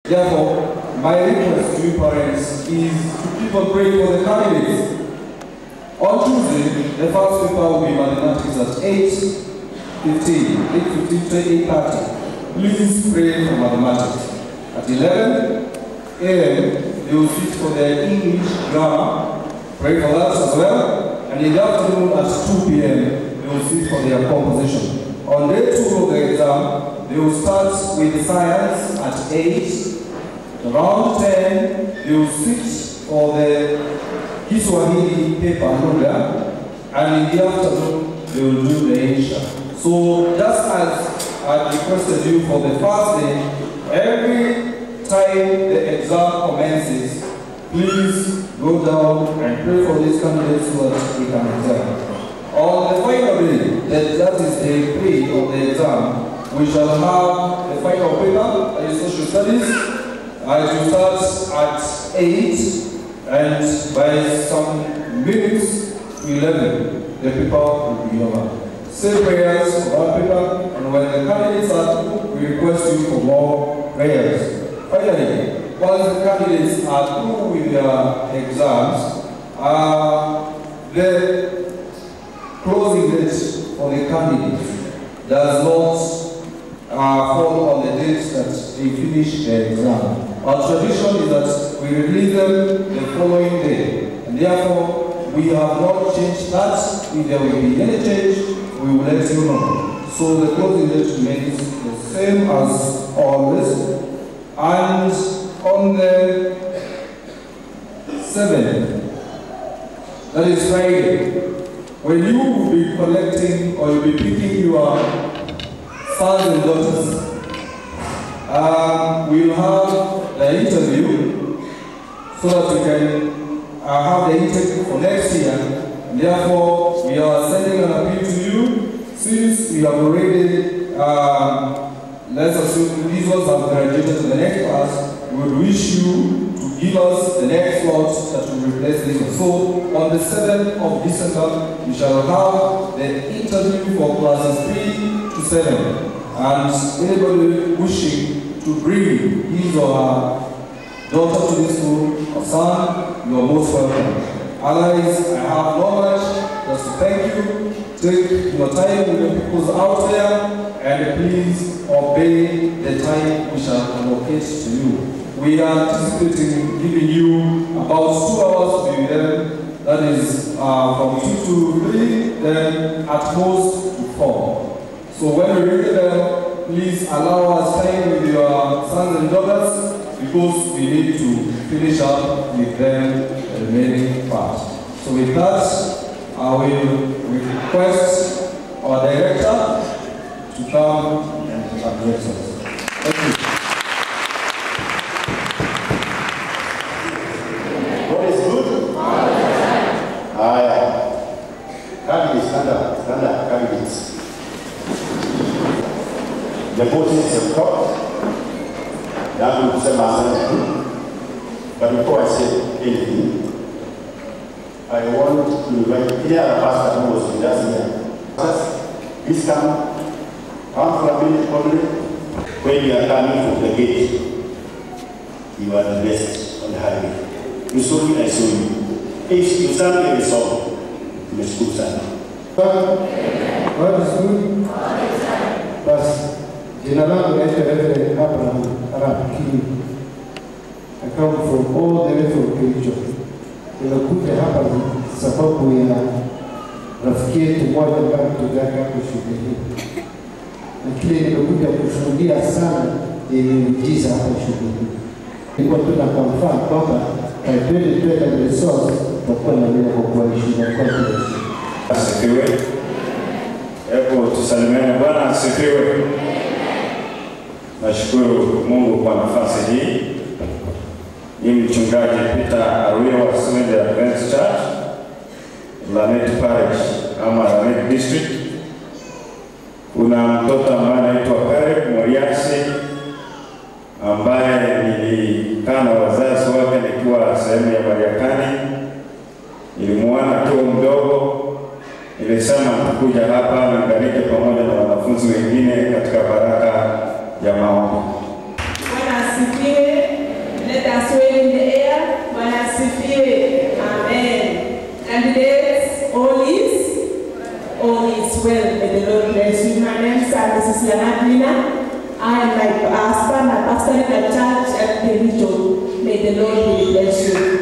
Therefore, my request to you parents is to keep on praying for the candidates. On Tuesday, the first paper will be mathematics at 8:15 to 8:30. Please pray for mathematics. At 11 a.m., they will sit for their English grammar. Pray for that as well. And in the afternoon at 2 p.m., they will sit for their composition. On day 2 of the exam, they will start with science at 8. Around 10, they will sit for the Kiswahili paper lugha, and in the afternoon, they will do the Insha. So, just as I requested you for the first day, every time the exam commences, please go down and pray for these candidates so that we can exam. On the final day, that is day 3 of the exam, we shall have the final paper, that is social studies. It will start at 8, and by some minutes to 11, the paper will be over. Say prayers for that paper, and when the candidates are through, we request you for more prayers. Finally, once the candidates are through with their exams, the closing date for the candidates does not fall on the date that they finish the exam. Our tradition is that we release them the following day, and therefore we have not changed that. If there will be any change, we will let you know. So the closing date remains the same as always. And on the 7th, that is Friday, when you will be collecting or you'll be picking your sons and daughters, we'll have the interview so that we can have the interview for next year. And therefore, we are sending an appeal to you, since we have already, let's assume these ones have graduated to the next class, we would wish you to give us the next slot that will replace this one. So, on the 7th of December, we shall have the interview for classes 3 to 7. And anybody wishing to bring his or her daughter to this school or son, you are most welcome. Otherwise, I have no much just to thank you. Take your time with the people out there, and please obey the time we shall allocate to you. We are anticipating giving you about 2 hours to be there. That is from 2 to 3, then at most to 4. So when we ring the bell, please allow us time with your sons and daughters, because we need to finish up with them the remaining part. So with that, I will request our director to come and address us. Thank you. God is good? Candidates, stand up, candidates. The voting is court. That will say my. But before I say anything, I want to invite here a pastor who was with us here. Please come for a minute only. When you are coming from the gate, you are the best on the highway. You saw me, I saw you. If you stand in the song, you must go stand. God is good. But jina langu naitwa Reverend Abraham Arap Kili. I come from all the way from Kilicho. Nimekuja hapa sababu ya rafiki yetu mmoja ambaye mtugaka hapo shule hii. Lakini nimekuja kushuhudia sana miujiza hapa shule hii. Nilikuwa tunakamfaa kwamba kaipende tuwe na resource tutakuwa na mila kwa kuishi na kwa kuishi. Asifiwe. Hebu tusalimiane. Bwana asifiwe. Nashukuru Mungu kwa nafasi hii. Ni mchungaji Peter Arwio wa Seventh Adventist Church, Lanet Parish ama Lanet District. Kuna mtoto ambaye anaitwa Perek Moriasi ambaye nilikaa na wazazi wake nikiwa sehemu ya Mariakani. Nilimuona akiwa mdogo. Nilisema nitakuja hapa niunganike pamoja na wanafunzi wengine katika baraka ya maombi. Bwana asifiwe. May the Lord will bless you.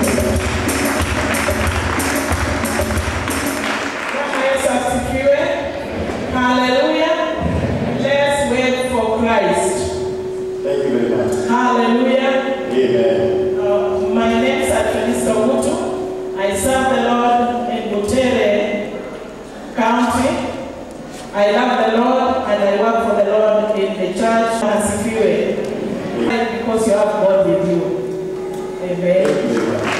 Hallelujah. Let's wait for Christ. Thank you very much. Hallelujah. Amen. My name is Atranista Wutu. I serve the Lord in Butere County. I love the Lord and I work for the Lord in the church Asifiwe. Because you have God with you. Amen. Thank you very much.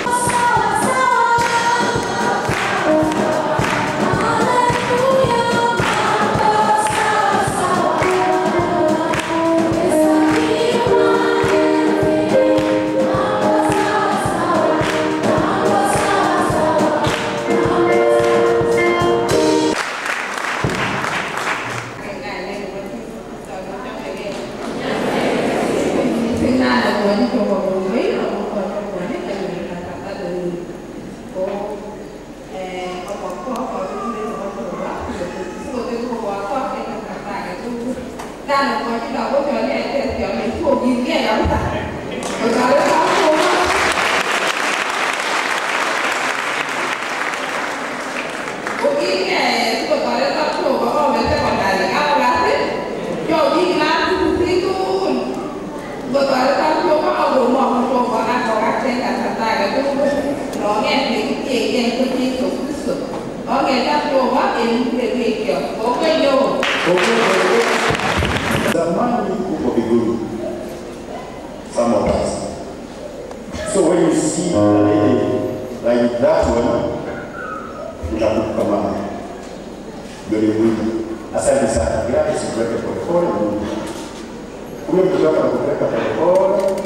Some of us. So when you see a lady like that one, unakukamana ndio mwili. Asante sana. Gracias kuweka polepole Mungu. Ule mtoto anakupeleka polepole.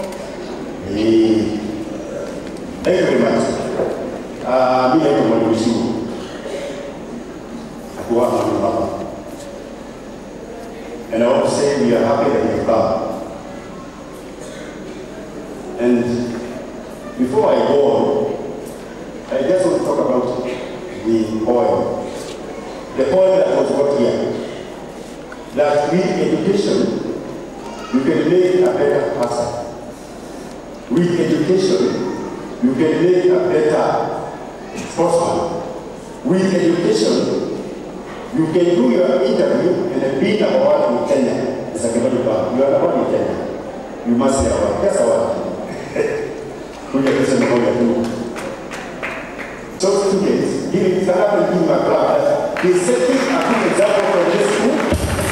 Thank you very much. Mimi ndio mwalimu Shimo. Akuwa mama. And I want to say we are happy that you come. And before I go on, I just want to talk about the oil. The oil that was brought here. That with education, you can make a better person. With education, you can make a better sportsman. With education, you can do your interview and be number one in Kenya. It's a good one. You are number one in Kenya. You must say one. Guess what? We are just going to do. So students, giving Sarah and giving my class, is setting a good example for this school.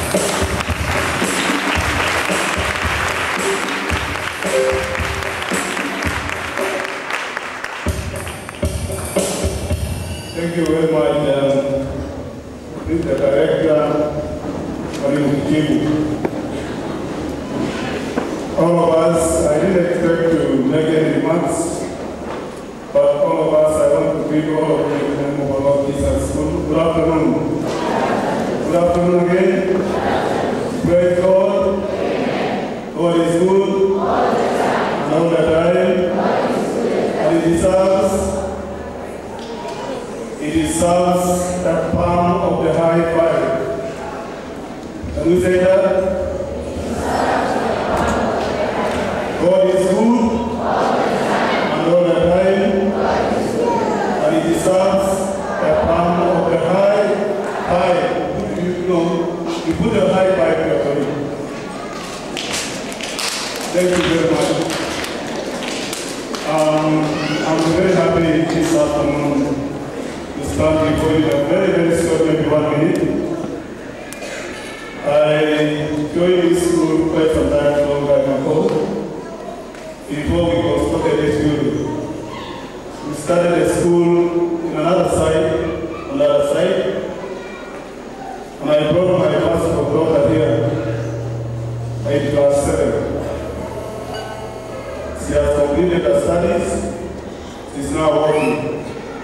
Thank you very much, Mr. Director, all of us, I didn't expect to make any remarks, but all of us, I want to greet all of you in the name of our Lord Jesus. Good afternoon. Good afternoon again. Praise God. God is good. And all the time. And it deserves the palm of the high five. Can we say that? God is good, and all the time, and it deserves the palm of the high five. You put a high five here for you. Thank you very much. I'm very happy this afternoon to stand before you in a very, very short, maybe 1 minute. I joined this school quite some time long ago. Before we constructed this building, we started a school in another side, on the other side, and I brought my first daughter here in class 7. She has completed her studies, she's now working.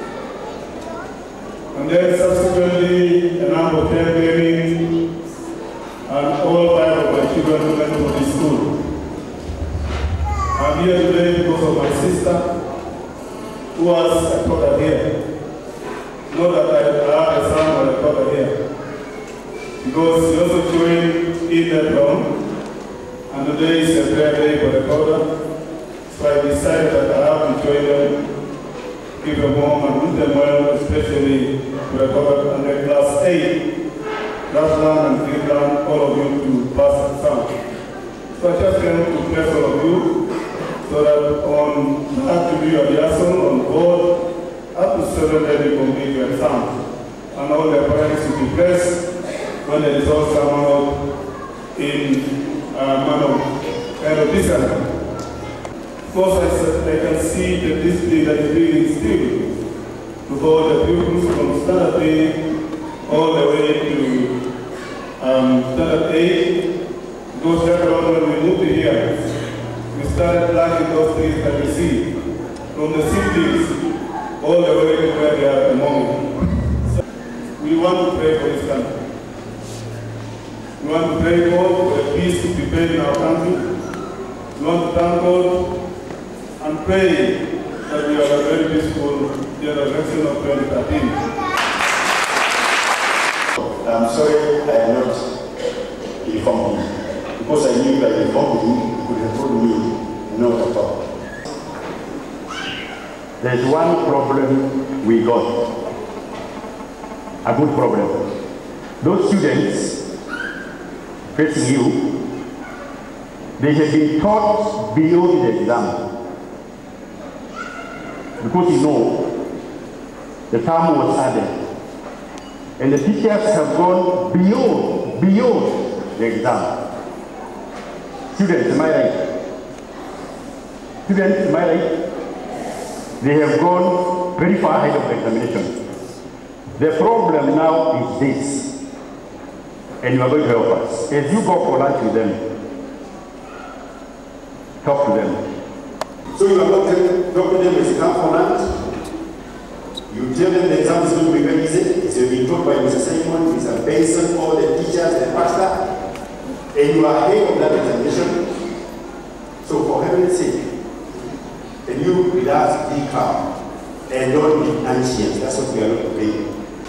And then subsequently, a number of them came, and all 5 of my children went to this school. I'm here today because of my sister, who has a daughter here. Not that I have a son or a daughter here. Because she also joined in that room, and today is a prayer day for the daughter. So I decided keep them warm and do them well, especially to recover under class 8. Last and Cleveland, all of you to pass the exam. So I just came to bless all of you so that on that to do your liaison on board, up to 7 days you complete your exam. And all the parents will be blessed when the results come out in end of December. Of course, I can see the discipline that is being instilled to all the pupils from standard A all the way to standard 8. Those later on when we moved here, we started planting those trees that you see from the siblings all the way to where they are at the moment. So we want to pray for this country. We want to pray God for the peace to prevail in our country. We want to thank God and pray that we have a very peaceful election of 2013. I'm sorry I am not informed you. Because I knew that informed you could have told me not at all. There's one problem we got. A good problem. Those students facing you, they have been taught beyond the exam. Because you know, the term was added. And the teachers have gone beyond the exam. Students, am I right? Students, am I right? They have gone very far ahead of the examination. The problem now is this, and you are going to help us. As you go for lunch with them, talk to them. So you are not talk to them as you come for lunch. You tell them the exam is going to be very easy. It's been taught by Mr. Simon, Mr. Benson, all the teachers, the pastor, and you are ahead of that examination. So for heaven's sake, can you relax, be calm, and don't be anxious? That's what we are not doing.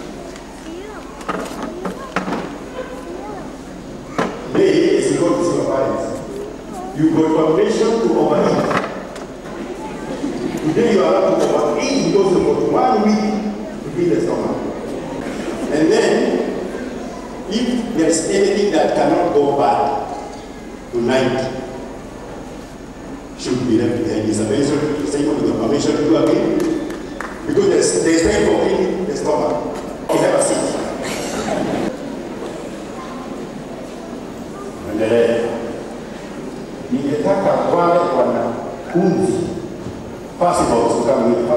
Today, as you go to see your parents, you got permission to overeat. Today you are allowed to overeat because you got 1 week to feed the stomach. And then, if there's anything that cannot go bad tonight, should be left behind. Mr. Benson, same with the permission to do again. Because there's time for feeding the stomach. You have a seat. Ningetaka wale wanafunzi possible to come with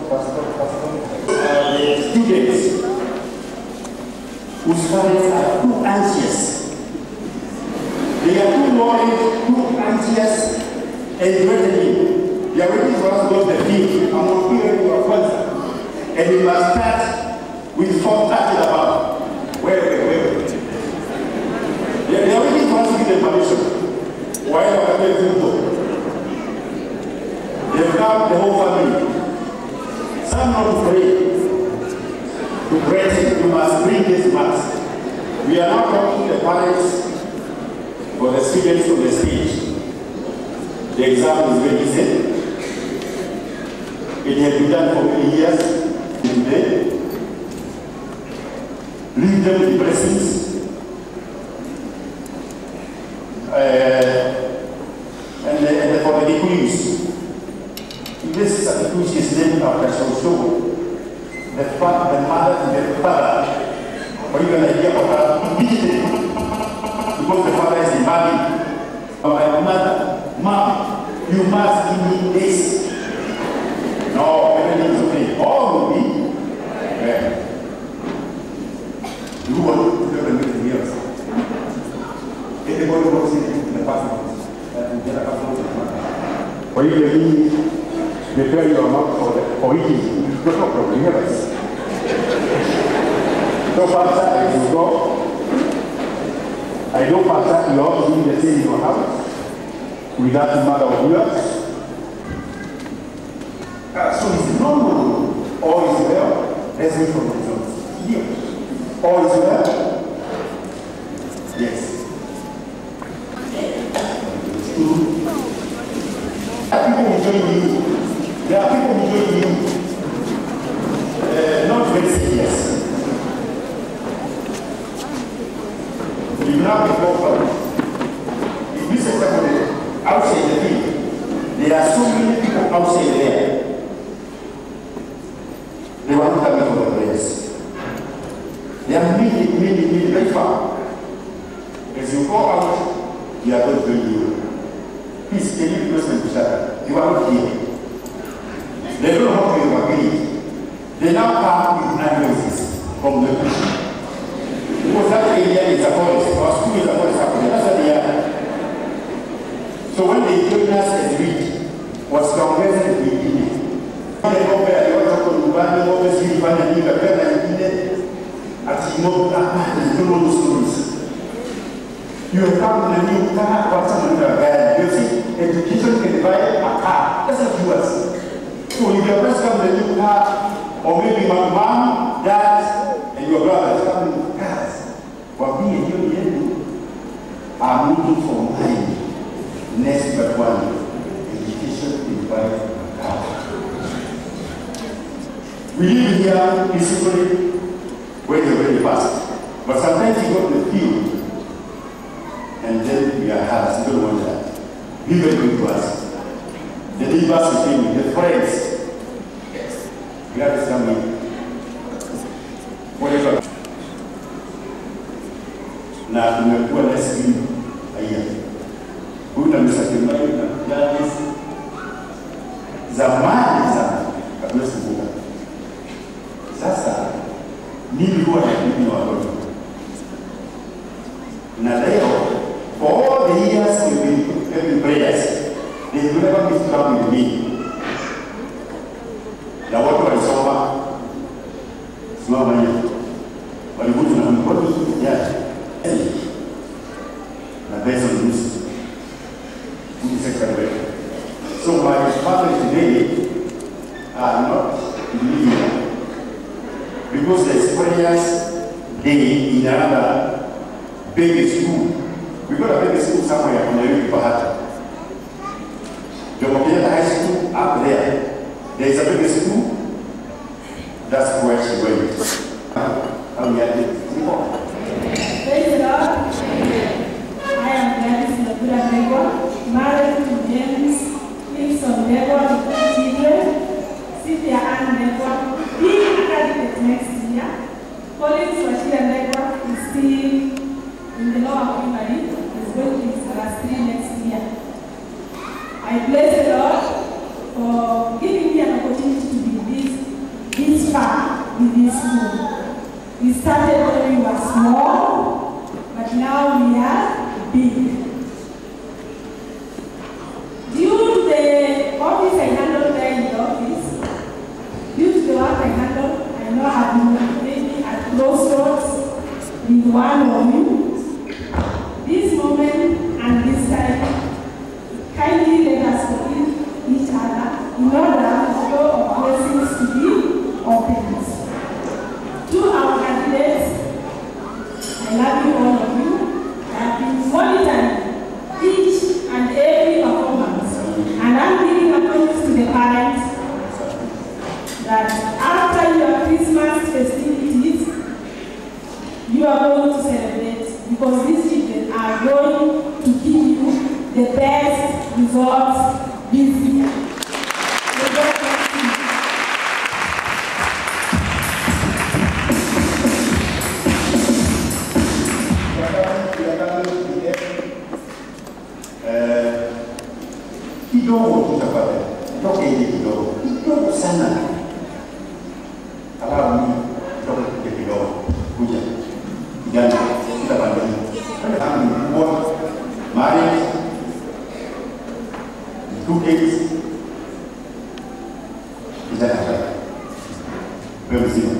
the students whose parents are too anxious. They are too worried, too anxious, and threatening. They are waiting for us to go to the field. I'm on period to our concert. And we must start with 4:30 about. Wait. They are waiting for us to give them permission. Why are they doing so? They've got the whole family. Some not afraid to pray. You must bring this mass. We are now talking to the parents for the students on the stage. The exam is very easy. It has been done for many years. Today, leave them with blessings. And for the Kikuyus, this Kikuyu is named after Shosho, the mother and the father. Or even an idea of her visited, because the father is demanding. My mother, Mom, you must give me this. No, everything is okay. All will be. You want to do everything else. Everybody works in the passport. Or you can prepare your mouth for eating. No problem, you have us. So, Pastor, as you go, I know, Pastor, you also do the same in your house with that mother of yours. So it's no. All is well. Let's wait for the results. Here. All is well. Yes. There are people enjoying you. There are people enjoying you. now be God. If you say somebody outside the field, there are so many people outside there. They want to come for the prayers. They are many, very far. As you go out, you are going to bring you. Please, can you listen to each other? You are not here. They don't know how to evacuate. They now come with ambulances from the bush. Because that area is a forest, our school is a forest, that's what they are. So when they joined us as read, was converted with it. When they go there, they want to go to Bani, always read Bani, and you as you know, you don't know the stories. You have come in a new car, but someone in a guy. You see, education can buy a car. That's what you ask. So if your first come in a new car, or maybe my mom, dad, and your brother come in cars, for me and you are looking for mine. Next but one, education can buy a car. We live here peacefully when you're very fast. But sometimes you go to the field and then we are hard. You don't want that. Be very good to us. The neighbors with him, the friends. You have to tell me. Whatever. Now, tumekuwa less green a year. Huyu na msakimai na kujadis. Zamani sana. Kabla sibuka. Sasa, mimi huwa na mimi watoto. Na leo, for all the years we've been having prayers, they will never be strong with me. Na watu walisoma, simama hiyo. Walikuja na mkono yake. Na based on this, so my family today are not living because there's prayers day in another big school. We got a big school somewhere on the River Bahata. The high school up there. There's a big school. That's where she went. How we had it. Praise the Lord. I am Gladys Nabula Gregor, married to James Wilson Gregor, with children, Cynthia Ann Gregor, being a candidate next year. Collins Washira Gregor is still in the lower primary, is going to his class 3 next year. I bless the Lord for giving me an opportunity to be this far with this school. We started when we were small, but now we are big. Due to the office I handled there in the office, due to the work I handled, I know I have been maybe at crossroads with one of you. This moment and this time, kindly let us forgive each other in order for the flow of blessings to be opened. To our candidates, I love you, all of you. I have been monitoring each and every performance, and I'm giving a promise to the parents that after your Christmas festivities, you are going to celebrate because these children are going to give you the best results this year. Kidogo tutapata. Toke hivi kidogo. Kidogo sana. Alafu ni toke kidogo. Kuja. Kijana, kita pandai. Kama ni mkubwa, marriage, 2 kids. Kijana hapa. Wewe mzima.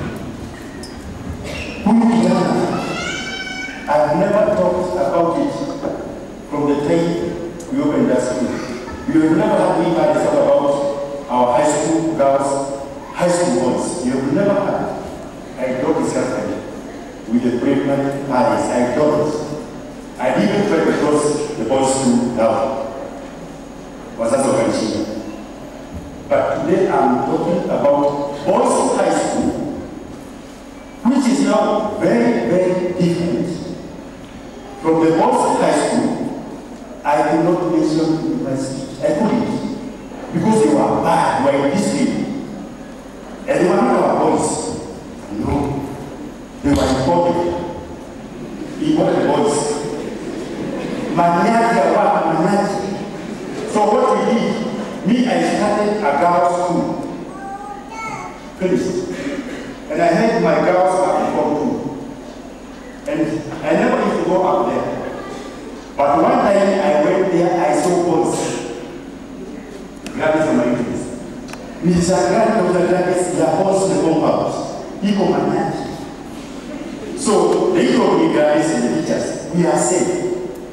Huyu kijana, I've never talked about it from the time we opened that school. You have never had anybody talk about our high school girls, high school boys. You have never had. I don't discuss that with the pregnant parents. I don't. I even try to close the boys' school now. Was that okay? But today I'm talking about boys' high school, which is now very, very different. From the boys' high school, I could not mention university. I couldn't. Because they were bad, they were indisciplined. And they were not our boys. No. They were important. Important boys. Maniac, maniac. So what we did, me, I started a girls' school. Finished. And I had my girls up before too. And I never used to go up there. But one time I went there, I saw boys. Gladys and my kids. Mr. Gladys, their boss in the compound. People manage. So they told me, Gladys and the teachers, we are safe.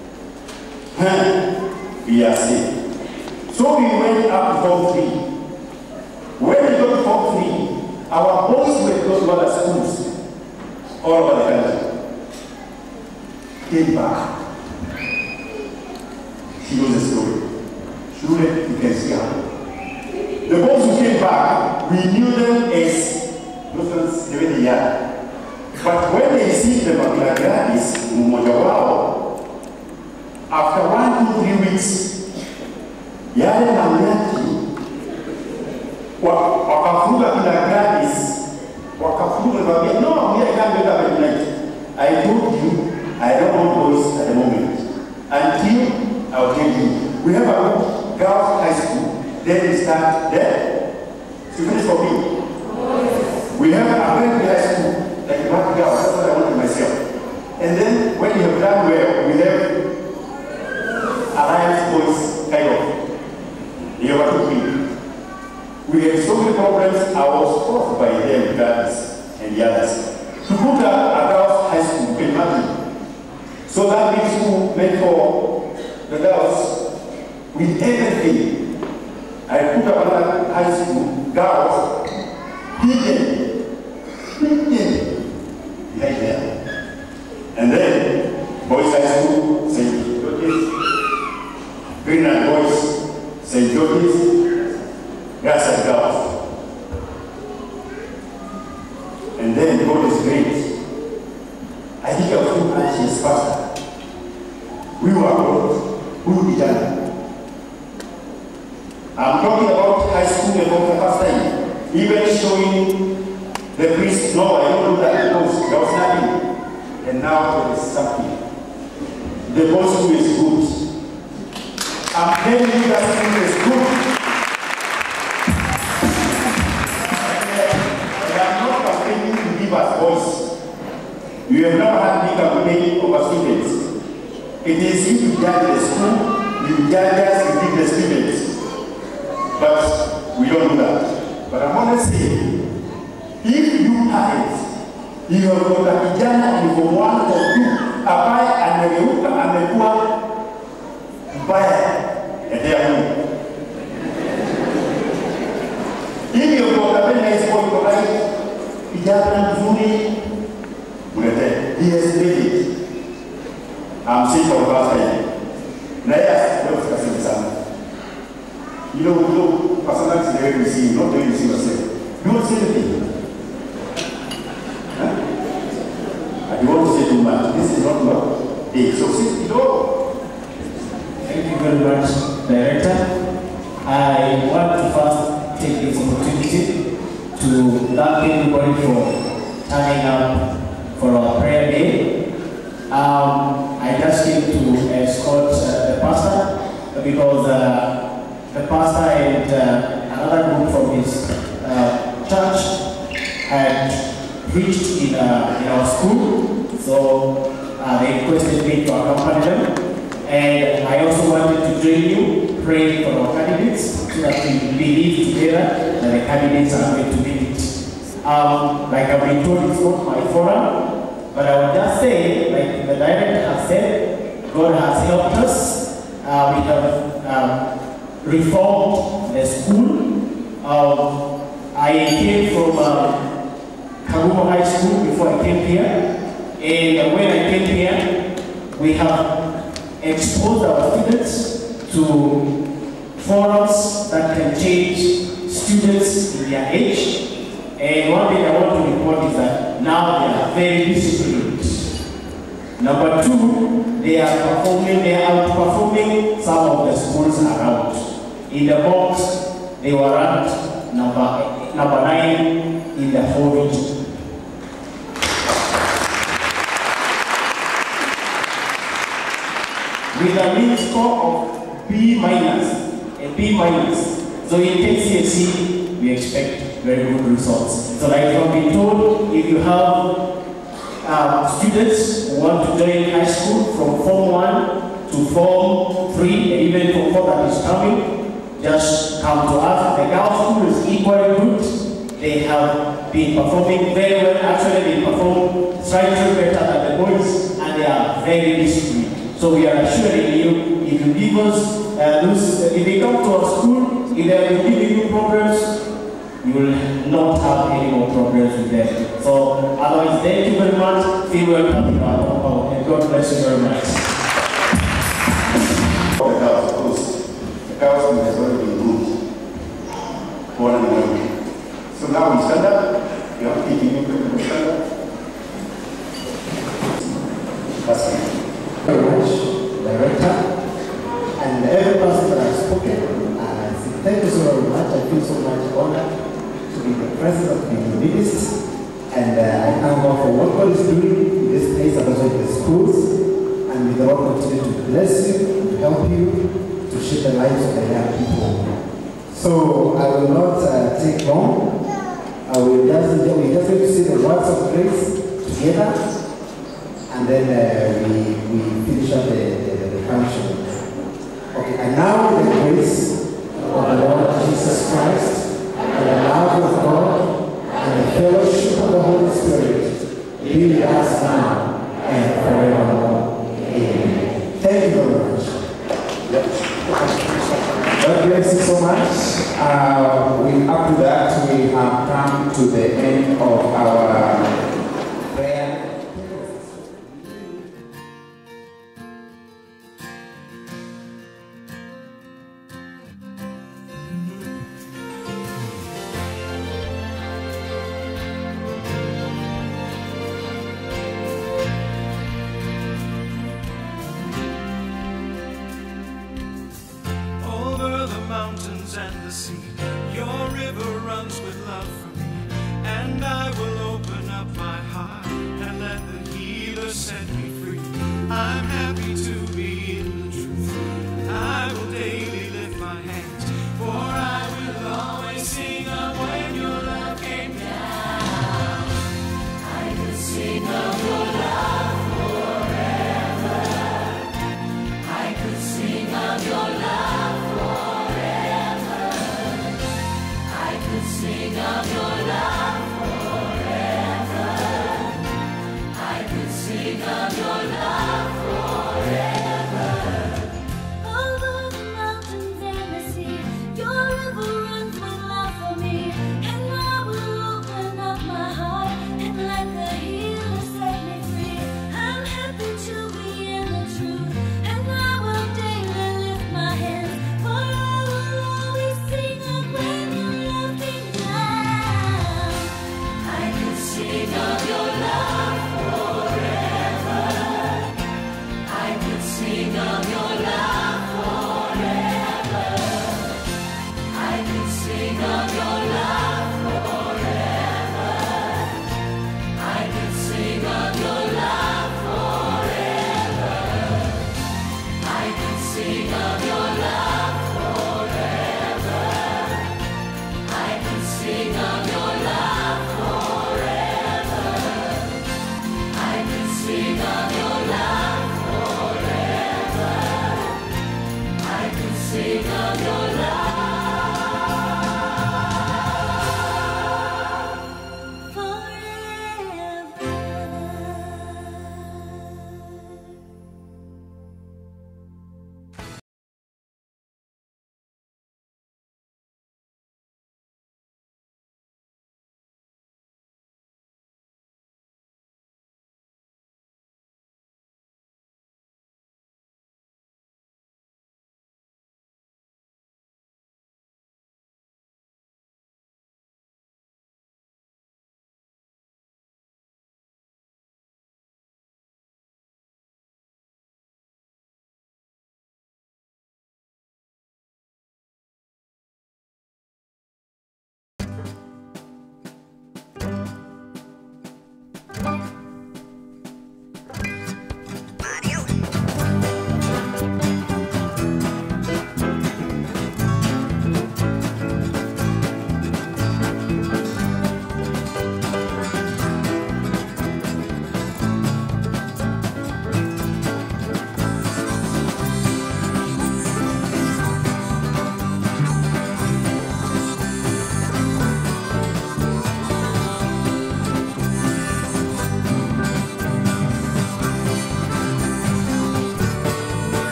We are safe. So we went up to Form 3. When we got to Form 3, our boys were close to other schools all over the country. Came back. She knows the story. Surely you can see her. The boys who came back, we knew them as those living here. But when they see the Gladys, after 1 to 3 weeks, yale mamlaki wakafunga kila Gladys, wakafunga kwa no, we can't do that tonight. I told you, I don't want boys at the moment. Until I'll tell you, we have a girls' high school, then we start there. So finish for me. We have a very high school, like one girl, that's what I want myself. And then when you have done well, we have Alliance Boys kind of. You have to be. We had so many problems, I was forced by them, Gladys and the others, to put a girls' high school, you can imagine. So that big school meant for the girls with everything. I put up another high school, girls, hidden behind there. And then, boys' high school, St. George's, Greenland Boys, St. George's, Grass and Girls. And then God is great. I think a few branches faster. We were God, we will be done. I'm talking about high school and the first time. Even showing the priest, no, I don't do that because there was nothing. And now there is something. The gospel is good. I'm telling you that school is good. And I'm not complaining to give us voice. You have never had me complaining over students. It is you to judge the school, you judge us, you give the students. But we don't do that. But I want to say, if you parents, you have got a kijana in form 1 or 2, ambaye amegeuka amekuwa mbaya, endea Mungu. If you have got a very nice boy for life, kijana mzuri, ulete. He has made it. I'm saying for the last time. Na yes, don't discuss it sana. You know, personality is the way we see you, not the way you see yourself. You won't say anything. I don't want to say too much. This is not love. They succeed. No. Thank you very much, Director. I want to first take this opportunity to thank everybody for turning up for our prayer day. I just came to escort the pastor because the pastor and another group from his church had preached in our school, so they requested me to accompany them. And I also wanted to join you, praying for our candidates, so that we believe together that the candidates are going to make it. Like I've been told, it's not my forum, but I would just say, like the director has said, God has helped us. We have reformed the school. I came from Kagumo High School before I came here. And when I came here, we have exposed our students to forums that can change students in their age. And one thing I want to report is that now they are very disciplined. Number two, they are outperforming some of the schools around. In the box, they were ranked number 9 in the whole region. With a mean score of B-, a B-. So in KCSE, we expect very good results. So like I've been told, if you have students who want to join high school from Form 1 to Form 3, and even Form 4 that is coming, just come to us. The girls' school is equally good. They have been performing very well. Actually, they perform slightly better than the boys, and they are very disciplined. So we are assuring you, if you give us if they come to our school, if they are giving you problems, you will not have any more problems with them. So otherwise, thank you very much. Feel welcome to our home, and God bless you very much. The girls has already been good. So now we stand up. You are taking you stand up. Very much, Director, and every person that has spoken. I say thank you so very much. I feel so much honored to be the president of the Univist, and I thank God for what God is doing in this place and also in the schools, and may the Lord continue to bless you, to help you, to shape the lives of the young people. So I will not take long. We just going to say the words of grace together, and then we finish up the function. Okay, and now the grace of the Lord Jesus Christ, and the love of God, and the fellowship of the Holy Spirit be with us now and forevermore. Amen. Thank you very much. God bless you so much. After that, we have come to the end of our prayer. And the sea, your river runs with love for me, and I will open up my heart and let the healer set me free. I'm happy to be in the truth. I will daily lift my hands, for I will always sing.